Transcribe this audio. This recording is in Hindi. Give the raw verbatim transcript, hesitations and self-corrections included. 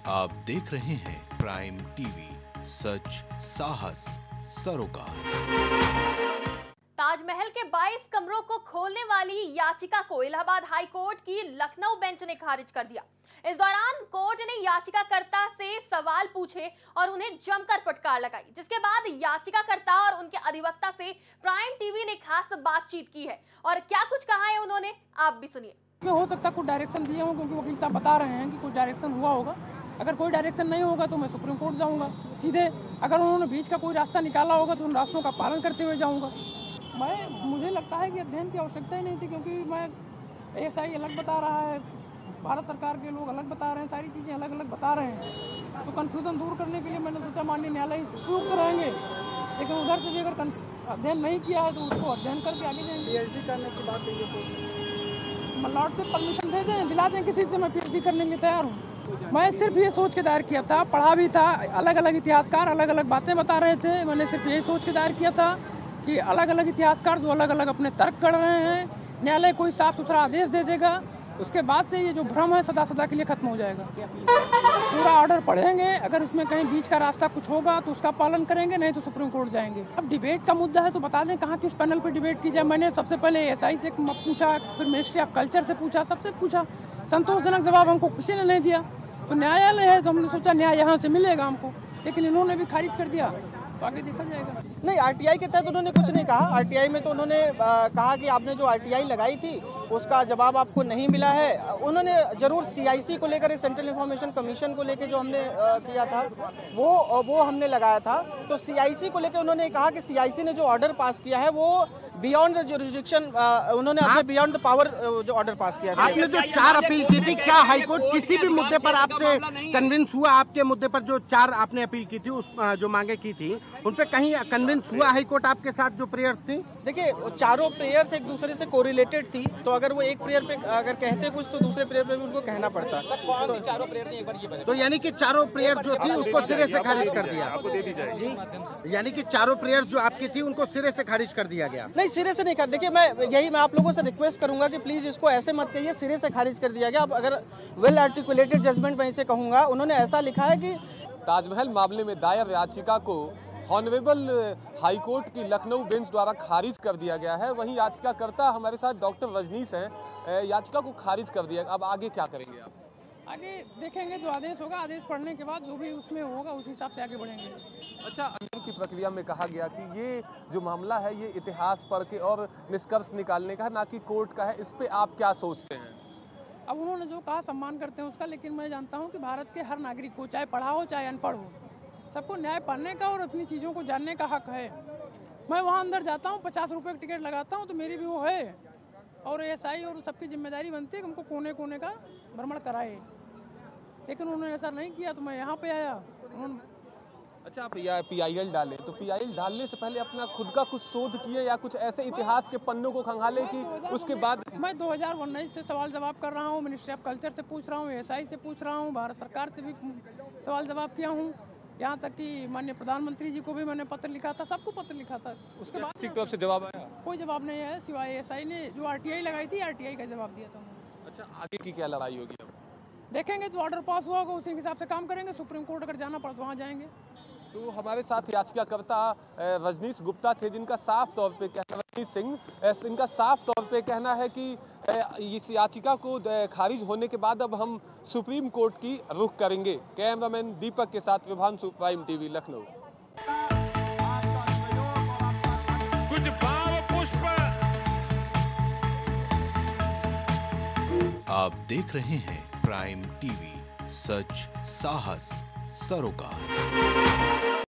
आप देख रहे हैं प्राइम टीवी, सच साहस सरोकार। ताजमहल के बाईस कमरों को खोलने वाली याचिका को इलाहाबाद हाई कोर्ट की लखनऊ बेंच ने खारिज कर दिया। इस दौरान कोर्ट ने याचिकाकर्ता से सवाल पूछे और उन्हें जमकर फटकार लगाई, जिसके बाद याचिकाकर्ता और उनके अधिवक्ता से प्राइम टीवी ने खास बातचीत की है। और क्या कुछ कहा है उन्होंने, आप भी सुनिए। हो सकता है कुछ डायरेक्शन दिए हों, क्योंकि वकील साहब बता रहे हैं कि कुछ डायरेक्शन हुआ होगा। अगर कोई डायरेक्शन नहीं होगा तो मैं सुप्रीम कोर्ट जाऊंगा सीधे। अगर उन्होंने बीच का कोई रास्ता निकाला होगा तो उन रास्तों का पालन करते हुए जाऊंगा। मैं मुझे लगता है कि अध्ययन की आवश्यकता ही नहीं थी, क्योंकि मैं एएसआई अलग बता रहा है, भारत सरकार के लोग अलग बता रहे हैं, सारी चीज़ें अलग अलग बता रहे हैं। तो कन्फ्यूजन दूर करने के लिए मैंने सोचा माननीय न्यायालय उपयुक्त रहेंगे, लेकिन उधर से भी अगर अध्ययन नहीं किया है तो उसको अध्ययन करके आगे जाएंगे। पीएचडी करने की बात है, लॉर्ड से परमिशन दे दें, दिला दें किसी से, मैं पीएचडी करने के लिए तैयार हूँ। मैं सिर्फ ये सोच के दायर किया था, पढ़ा भी था, अलग अलग इतिहासकार अलग अलग बातें बता रहे थे। मैंने सिर्फ यही सोच के दायर किया था कि अलग अलग इतिहासकार जो अलग अलग अपने तर्क कर रहे हैं, न्यायालय कोई साफ सुथरा आदेश दे देगा, उसके बाद से ये जो भ्रम है सदा सदा के लिए खत्म हो जाएगा। पूरा ऑर्डर पढ़ेंगे, अगर इसमें कहीं बीच का रास्ता कुछ होगा तो उसका पालन करेंगे, नहीं तो सुप्रीम कोर्ट जाएंगे। अब डिबेट का मुद्दा है तो बता दें कहाँ किस पैनल पे डिबेट की जाए। मैंने सबसे पहले एएसआई से पूछा, फिर मिनिस्ट्री ऑफ कल्चर से पूछा, सबसे पूछा, संतोषजनक जवाब हमको किसी ने नहीं दिया। तो न्यायालय है तो हमने सोचा न्याय यहाँ से मिलेगा हमको, लेकिन इन्होंने भी खारिज कर दिया, तो आगे देखा जाएगा। नहीं, आरटीआई के तहत उन्होंने कुछ नहीं कहा। आरटीआई में तो उन्होंने आ, कहा कि आपने जो आरटीआई लगाई थी उसका जवाब आपको नहीं मिला है। उन्होंने जरूर सीआईसी को लेकर, एक सेंट्रल इंफॉर्मेशन कमीशन को लेकर जो हमने आ, किया था वो वो हमने लगाया था। तो सीआईसी को लेकर उन्होंने कहा कि सीआईसी ने जो ऑर्डर पास किया है वो बियॉन्ड द जुरिडिक्शन, उन्होंने अपने बियॉन्ड द पावर जो ऑर्डर पास किया है। आपने जो चार अपील की थी, क्या हाईकोर्ट किसी भी मुद्दे पर आपसे कन्विंस हुआ? आपके मुद्दे पर जो चार आपने अपील की थी, उस जो मांगे की थी, उन पे कहीं कन्विंस हुआ हाईकोर्ट आपके साथ जो प्रेयर्स थी? देखिए, चारों प्रेयर्स एक दूसरे से कोरिलेटेड थी, तो अगर वो एक प्रेयर पे अगर कहते कुछ तो दूसरे प्रेयर पे भी उनको कहना पड़ता। तो चारों प्रेयर ने एक बार ये बताया, तो यानी कि चारों प्रेयर जो थी उसको सिरे से खारिज कर दिया जी। यानी कि चारों प्रेयर जो आपकी थी उनको सिरे से खारिज कर दिया गया? नहीं, सिरे से नहीं कर। देखिए, मैं यही मैं आप लोगों से रिक्वेस्ट करूंगा कि प्लीज इसको ऐसे मत कहिए सिरे से खारिज कर दिया गया। अब अगर वेल आर्टिकुलेटेड जजमेंट मैं इसे कहूंगा, उन्होंने ऐसा लिखा है कि ताजमहल मामले में दायर याचिका को ऑनरेबल हाईकोर्ट की लखनऊ बेंच द्वारा खारिज कर दिया गया है। वहीं याचिकाकर्ता हमारे साथ डॉक्टर रजनीश हैं, याचिका को खारिज कर दिया। अब आगे क्या करेंगे आप? आगे देखेंगे, जो आदेश होगा, आदेश पढ़ने के बाद जो भी उसमें होगा उस हिसाब से आगे बढ़ेंगे। अच्छा, अंदर की प्रक्रिया में कहा गया कि ये जो मामला है ये इतिहास पढ़ के और निष्कर्ष निकालने का है, ना कि कोर्ट का है। इस पे आप क्या सोचते हैं? अब उन्होंने जो कहा सम्मान करते हैं उसका, लेकिन मैं जानता हूँ कि भारत के हर नागरिक को, चाहे पढ़ा हो चाहे अनपढ़ हो, सबको न्याय पाने का और अपनी चीज़ों को जानने का हक है। मैं वहाँ अंदर जाता हूँ, पचास रुपये की टिकट लगाता हूँ, तो मेरी भी वो है। और एएसआई और सबकी जिम्मेदारी बनती है कि हमको कोने कोने का भ्रमण कराए, लेकिन उन्होंने ऐसा नहीं किया, तो मैं यहाँ पे आया। उन्होंने अच्छा, आप पीआईएल डाले, तो पीआईएल डालने से पहले अपना खुद का कुछ शोध किए या कुछ ऐसे इतिहास के पन्नों को खंगाले कि उसके बाद? मैं दो हज़ार उन्नीस से सवाल जवाब कर रहा हूँ, मिनिस्ट्री ऑफ कल्चर से पूछ रहा हूँ, एएसआई से पूछ रहा हूँ, भारत सरकार से भी सवाल जवाब किया हूँ, यहाँ तक कि माननीय प्रधानमंत्री जी को भी मैंने पत्र लिखा था, सबको पत्र लिखा था। उसके बाद किसी तरफ से जवाब आया? कोई जवाब नहीं आया, सिवाय एएसआई ने जो आरटीआई लगाई थी, आरटीआई का जवाब दिया था। अच्छा, आगे की क्या लड़ाई होगी अब? देखेंगे, जो ऑर्डर पास हुआ होगा उसी हिसाब से काम करेंगे। सुप्रीम कोर्ट अगर जाना पड़ा तो वहाँ जाएंगे। तो हमारे साथ याचिकाकर्ता रजनीश गुप्ता थे, जिनका साफ तौर पे कहना, रजनीश सिंह, इनका साफ तौर पे कहना है कि इस याचिका को खारिज होने के बाद अब हम सुप्रीम कोर्ट की रुख करेंगे। कैमरामैन दीपक के साथ विभांशु, प्राइम टीवी, लखनऊ। कुछ भाव पुष्प आप देख रहे हैं प्राइम टीवी, सच साहस सरोकार।